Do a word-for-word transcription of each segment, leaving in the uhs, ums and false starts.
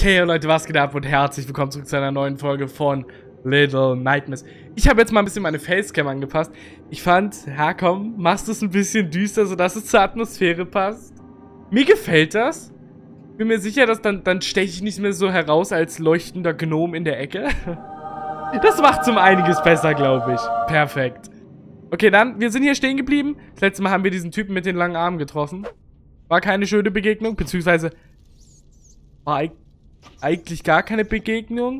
Hey Leute, was geht ab und herzlich willkommen zurück zu einer neuen Folge von Little Nightmares. Ich habe jetzt mal ein bisschen meine Facecam angepasst. Ich fand, ja komm, machst es ein bisschen düster, sodass es zur Atmosphäre passt. Mir gefällt das. Bin mir sicher, dass dann, dann steche ich nicht mehr so heraus als leuchtender Gnom in der Ecke. Das macht um einiges besser, glaube ich. Perfekt. Okay, dann, wir sind hier stehen geblieben. Das letzte Mal haben wir diesen Typen mit den langen Armen getroffen. War keine schöne Begegnung, beziehungsweise war eigentlich gar keine Begegnung.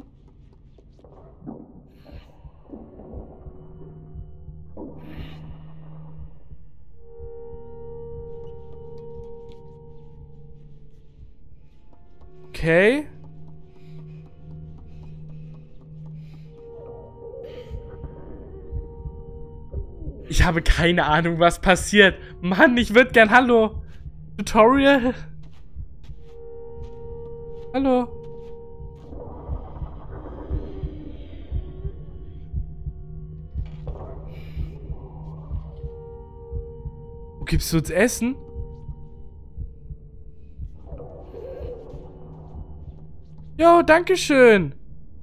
Okay. Ich habe keine Ahnung, was passiert. Mann, ich würde gern... Hallo. Tutorial? Hallo. Wo gibst du uns Essen? Jo, dankeschön.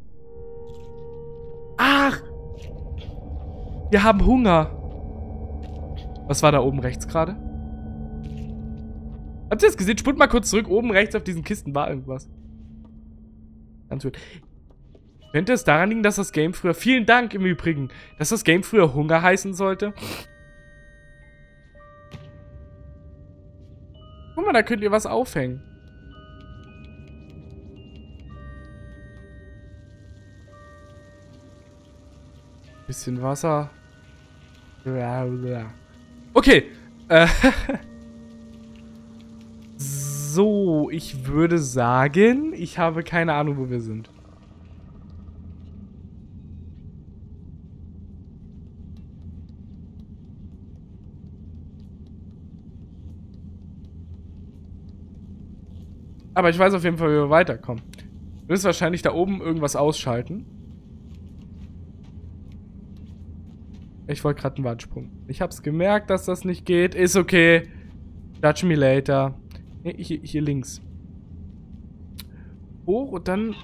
Ach. Wir haben Hunger. Was war da oben rechts gerade? Habt ihr das gesehen? Spult mal kurz zurück. Oben rechts auf diesen Kisten war irgendwas. Ganz gut. Könnte es daran liegen, dass das Game früher... Vielen Dank im Übrigen. Dass das Game früher Hunger heißen sollte? Guck mal, da könnt ihr was aufhängen. Bisschen Wasser. Okay. Äh... So, ich würde sagen, ich habe keine Ahnung, wo wir sind. Aber ich weiß auf jeden Fall, wie wir weiterkommen. Du wirst wahrscheinlich da oben irgendwas ausschalten. Ich wollte gerade einen Wandsprung. Ich hab's gemerkt, dass das nicht geht. Ist okay. Judge me later. Nee, hier, hier links. Hoch und dann...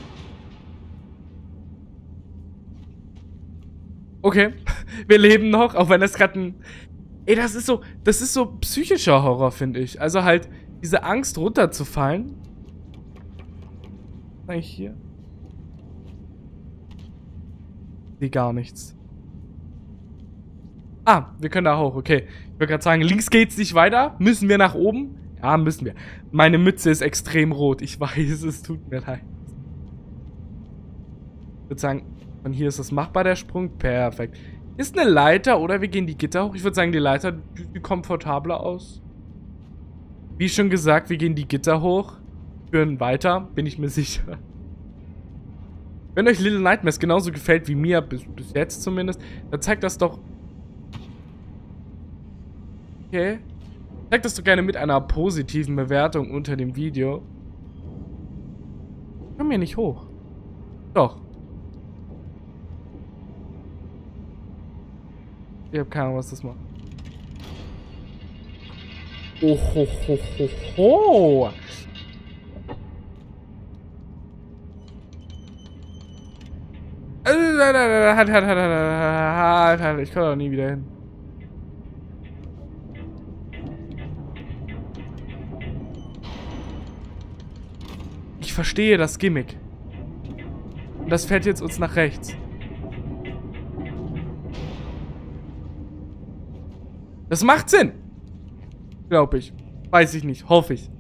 Okay. Wir leben noch, auch wenn das gerade ein... Ey, das ist so... Das ist so psychischer Horror, finde ich. Also halt, diese Angst runterzufallen. Was ist eigentlich hier? Ich sehe gar nichts. Ah, wir können da hoch, okay. Ich würde gerade sagen, links geht's nicht weiter. Müssen wir nach oben? Ja, müssen wir. Meine Mütze ist extrem rot. Ich weiß, es tut mir leid. Ich würde sagen, von hier ist es machbar, der Sprung. Perfekt. Ist eine Leiter oder wir gehen die Gitter hoch? Ich würde sagen, die Leiter sieht komfortabler aus. Wie schon gesagt, wir gehen die Gitter hoch. Führen weiter, bin ich mir sicher. Wenn euch Little Nightmares genauso gefällt wie mir, bis, bis jetzt zumindest, dann zeigt das doch... Okay. Zeigt das doch gerne mit einer positiven Bewertung unter dem Video. Ich komme hier nicht hoch. Doch. Ich habe keine Ahnung, was das macht. Oh, ho, ho, ho, ho. Halt, halt, halt, halt, halt. Ich komme doch nie wieder hin. Ich verstehe das Gimmick. Und das fährt jetzt uns nach rechts. Das macht Sinn. Glaube ich. Weiß ich nicht. Hoffe ich.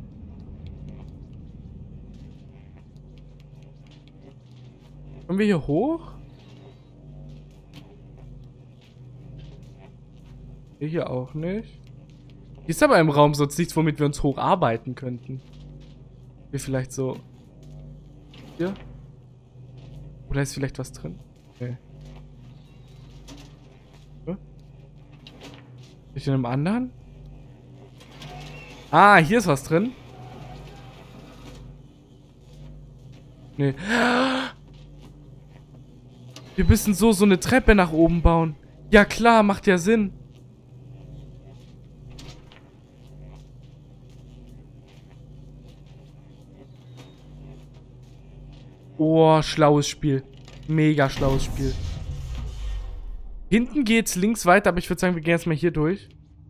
Kommen wir hier hoch? Hier, hier auch nicht. Hier ist aber im Raum sonst nichts, womit wir uns hocharbeiten könnten. Hier vielleicht so... Hier? Oder ist vielleicht was drin? Okay. Hm? Ist in einem anderen? Ah, hier ist was drin. Nee. Wir müssen so so eine Treppe nach oben bauen. Ja klar, macht ja Sinn. Oh, schlaues Spiel. Mega schlaues Spiel. Hinten geht's links weiter, aber ich würde sagen, wir gehen jetzt mal hier durch.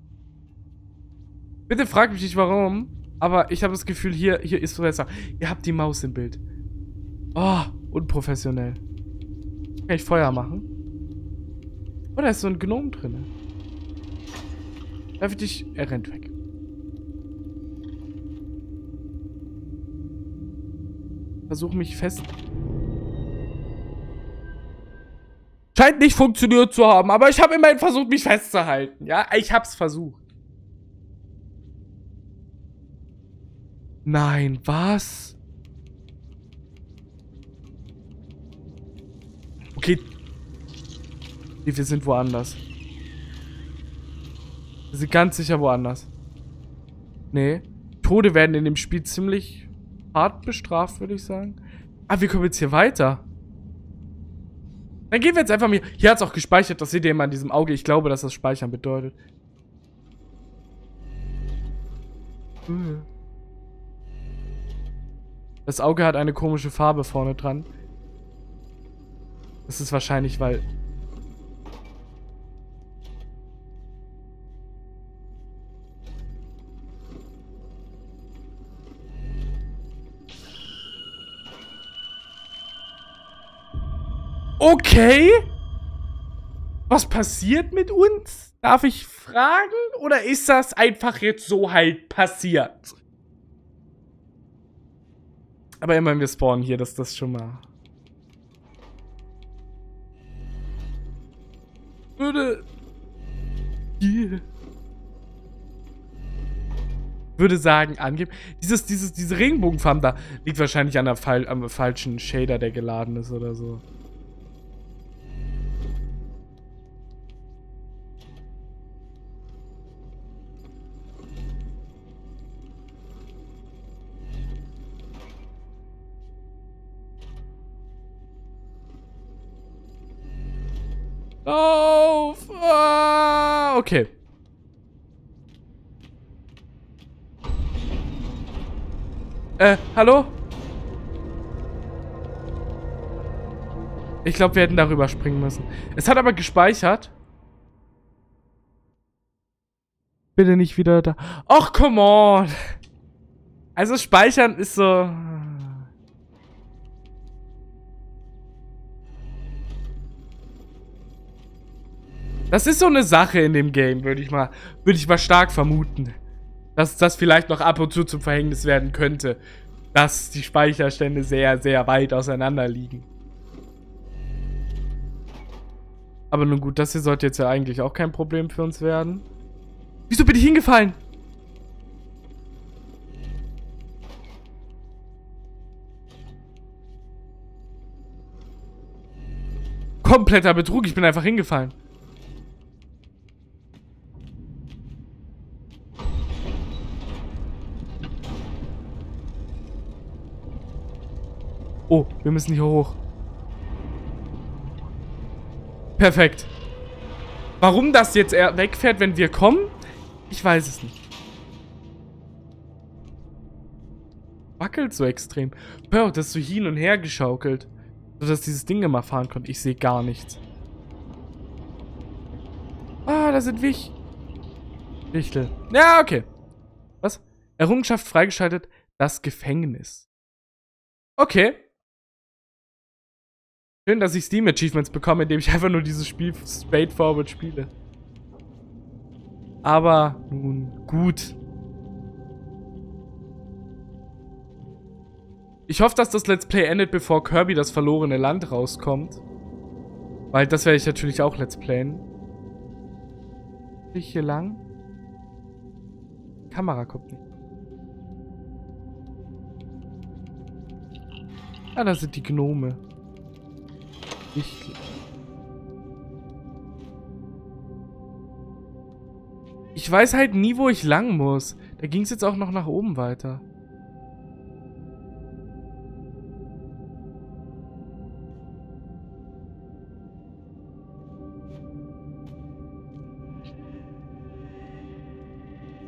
Bitte fragt mich nicht, warum. Aber ich habe das Gefühl, hier, hier ist besser. Ihr habt die Maus im Bild. Oh, unprofessionell. Kann ich Feuer machen? Oh, da ist so ein Gnom drin. Darf ich dich... Er rennt weg. Versuch mich fest... Scheint nicht funktioniert zu haben, aber ich habe immerhin versucht, mich festzuhalten. Ja, ich hab's versucht. Nein, was? Okay. Wir sind woanders. Wir sind ganz sicher woanders. Nee. Tode werden in dem Spiel ziemlich hart bestraft, würde ich sagen. Ah, wir kommen jetzt hier weiter. Dann gehen wir jetzt einfach mal... Hier hat es auch gespeichert, das seht ihr immer an diesem Auge. Ich glaube, dass das Speichern bedeutet. Das Auge hat eine komische Farbe vorne dran. Das ist wahrscheinlich, weil... Okay. Was passiert mit uns? Darf ich fragen? Oder ist das einfach jetzt so halt passiert? Aber immerhin, wir spawnen hier, dass das schon mal... Würde... Yeah. Würde sagen, angeben. Dieses, dieses, diese Regenbogenfarben da liegt wahrscheinlich an der Fall, am falschen Shader, der geladen ist oder so. Auf! Ah, okay. Äh, hallo? Ich glaube, wir hätten darüber springen müssen. Es hat aber gespeichert. Bitte nicht wieder da. Ach, come on. Also speichern ist so... Das ist so eine Sache in dem Game, würde ich mal, würde ich mal stark vermuten. Dass das vielleicht noch ab und zu zum Verhängnis werden könnte. Dass die Speicherstände sehr, sehr weit auseinander liegen. Aber nun gut, das hier sollte jetzt ja eigentlich auch kein Problem für uns werden. Wieso bin ich hingefallen? Kompletter Betrug, ich bin einfach hingefallen. Oh, wir müssen hier hoch. Perfekt. Warum das jetzt eher wegfährt, wenn wir kommen? Ich weiß es nicht. Wackelt so extrem. Hör, das ist so hin und her geschaukelt. Sodass dieses Ding immer fahren konnte. Ich sehe gar nichts. Ah, da sind Wich. Wichtel. Ja, okay. Was? Errungenschaft freigeschaltet. Das Gefängnis. Okay. Schön, dass ich Steam Achievements bekomme, indem ich einfach nur dieses Spiel straightforward spiele. Aber nun gut. Ich hoffe, dass das Let's Play endet, bevor Kirby das verlorene Land rauskommt. Weil das werde ich natürlich auch Let's Playen. Bin ich hier lang? Die Kamera kommt nicht. Ah, da sind die Gnome. Ich... Ich weiß halt nie, wo ich lang muss. Da ging es jetzt auch noch nach oben weiter.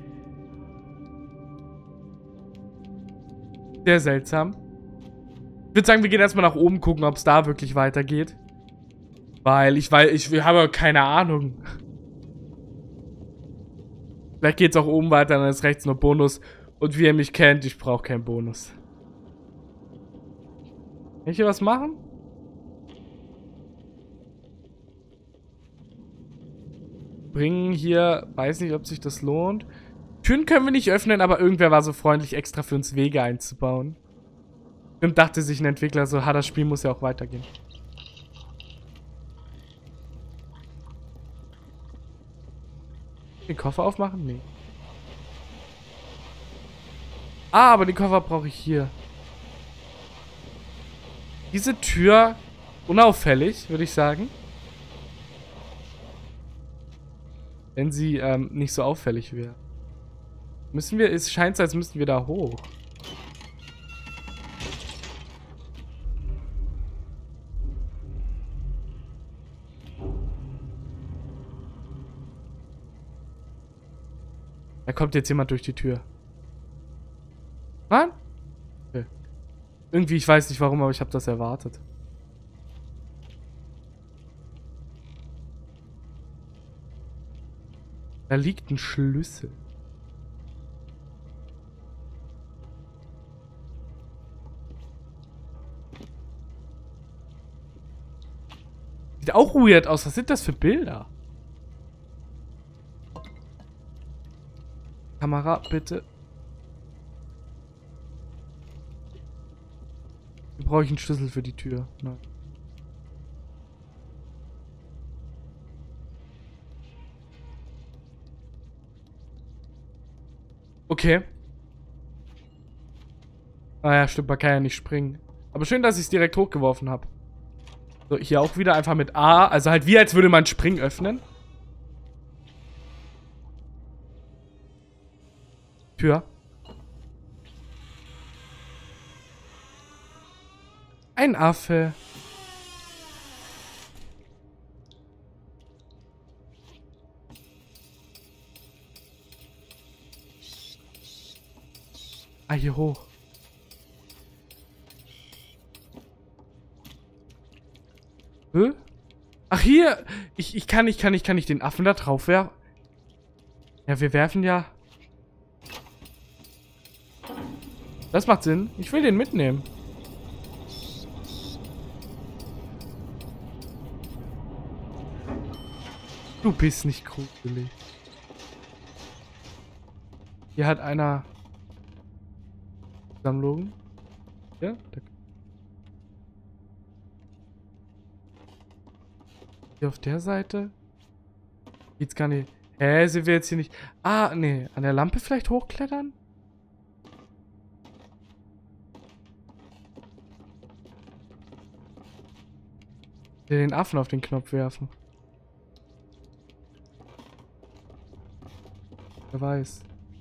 Sehr seltsam. Ich würde sagen, wir gehen erstmal nach oben gucken, ob es da wirklich weitergeht. Weil ich weiß, ich habe keine Ahnung. Vielleicht geht es auch oben weiter, dann ist rechts nur Bonus. Und wie ihr mich kennt, ich brauche keinen Bonus. Kann ich hier was machen? Bringen hier, weiß nicht, ob sich das lohnt. Türen können wir nicht öffnen, aber irgendwer war so freundlich, extra für uns Wege einzubauen. Und dachte sich ein Entwickler so, ha, das Spiel muss ja auch weitergehen. Den Koffer aufmachen? Nee. Ah, aber den Koffer brauche ich hier. Diese Tür, unauffällig, würde ich sagen. Wenn sie ähm, nicht so auffällig wäre. Müssen wir, es scheint so, als müssten wir da hoch. Da kommt jetzt jemand durch die Tür. Wann? Okay. Irgendwie, ich weiß nicht warum, aber ich habe das erwartet. Da liegt ein Schlüssel. Sieht auch weird aus. Was sind das für Bilder? Kamera, bitte. Hier brauche ich einen Schlüssel für die Tür. Nein. Okay. Ah ja, stimmt, man kann ja nicht springen. Aber schön, dass ich es direkt hochgeworfen habe. So, hier auch wieder einfach mit A. Also halt wie, als würde man Springen öffnen. Tür. Ein Affe. Ah, hier hoch. Hä? Ach, hier. Ich, ich kann nicht, kann nicht, kann ich den Affen da drauf werfen? Ja, wir werfen ja... Das macht Sinn. Ich will den mitnehmen. Du bist nicht gruselig. Hier hat einer... Sammlung. Ja, da. Hier auf der Seite. Geht's gar nicht. Hä, sind wir jetzt hier nicht... Ah, nee. An der Lampe vielleicht hochklettern? Den Affen auf den Knopf werfen. Wer weiß.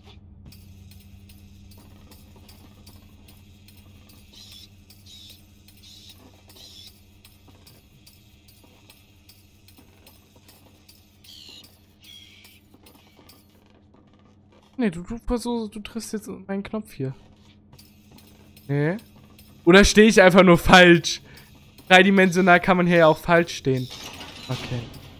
Nee, du, du versuchst, du triffst jetzt meinen Knopf hier. Nee. Oder stehe ich einfach nur falsch? Dreidimensional kann man hier ja auch falsch stehen. Okay.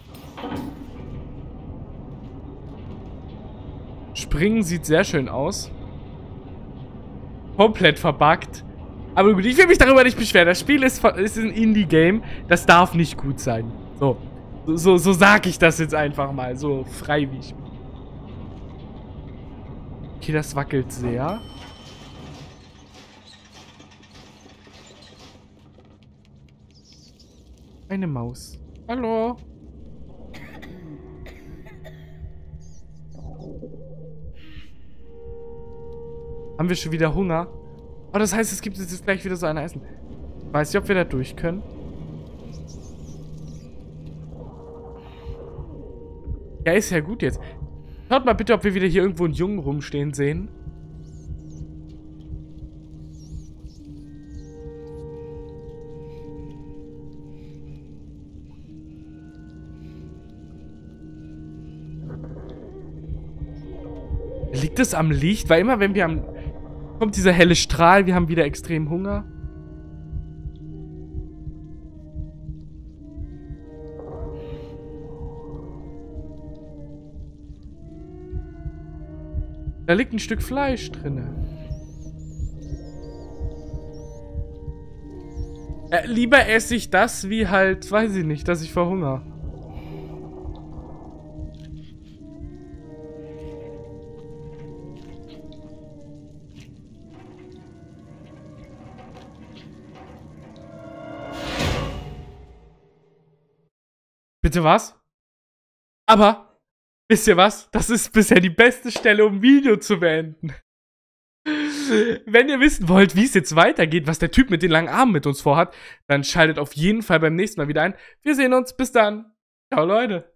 Springen sieht sehr schön aus. Komplett verbuggt. Aber gut, ich will mich darüber nicht beschweren. Das Spiel ist, ist ein Indie-Game. Das darf nicht gut sein. So. So, so sag ich das jetzt einfach mal. So frei wie ich bin. Okay, das wackelt sehr. Eine Maus. Hallo. Haben wir schon wieder Hunger? Oh, das heißt, es gibt jetzt gleich wieder so ein Essen. Ich weiß nicht, ob wir da durch können. Ja, ist ja gut jetzt. Schaut mal bitte, ob wir wieder hier irgendwo einen Jungen rumstehen sehen. Liegt es am Licht? Weil immer, wenn wir am... kommt dieser helle Strahl, wir haben wieder extrem Hunger. Da liegt ein Stück Fleisch drin. Äh, lieber esse ich das, wie halt, weiß ich nicht, dass ich verhungere. Bitte was? Aber, wisst ihr was? Das ist bisher die beste Stelle, um ein Video zu beenden. Wenn ihr wissen wollt, wie es jetzt weitergeht, was der Typ mit den langen Armen mit uns vorhat, dann schaltet auf jeden Fall beim nächsten Mal wieder ein. Wir sehen uns. Bis dann. Ciao, Leute.